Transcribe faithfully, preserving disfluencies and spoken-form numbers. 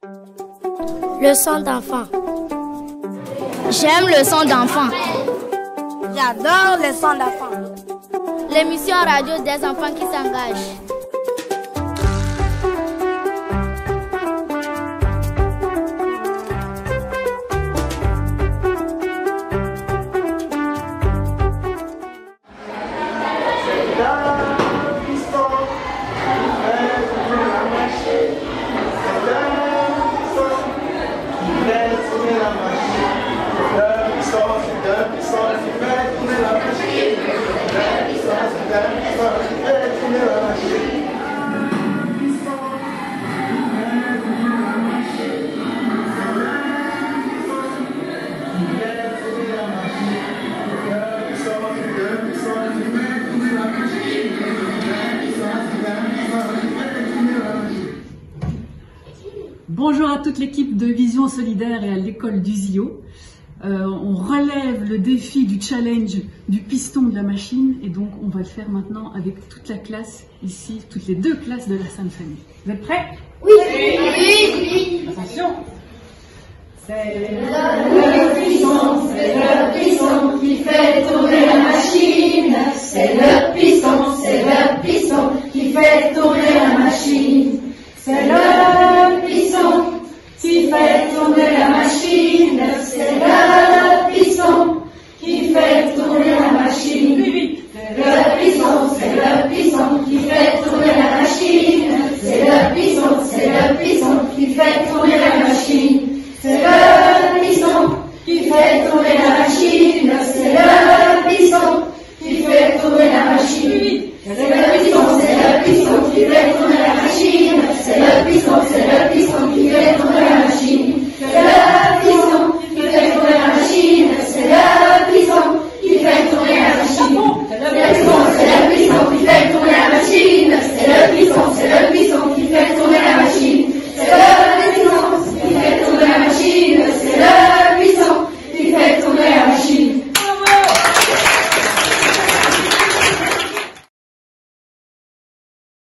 Le son d'enfant. J'aime le son d'enfant. J'adore le son d'enfant. L'émission radio des enfants qui s'engagent. Bonjour à toute l'équipe de Vision Solidaire et à l'école du Z I O. Euh, on relève le défi du challenge du piston de la machine et donc on va le faire maintenant avec toute la classe ici, toutes les deux classes de la Sainte Famille. Vous êtes prêts? Oui. Oui. Attention. C'est le piston, c'est le piston qui fait tourner la machine. C'est le piston, c'est le piston qui fait tourner la machine. C'est le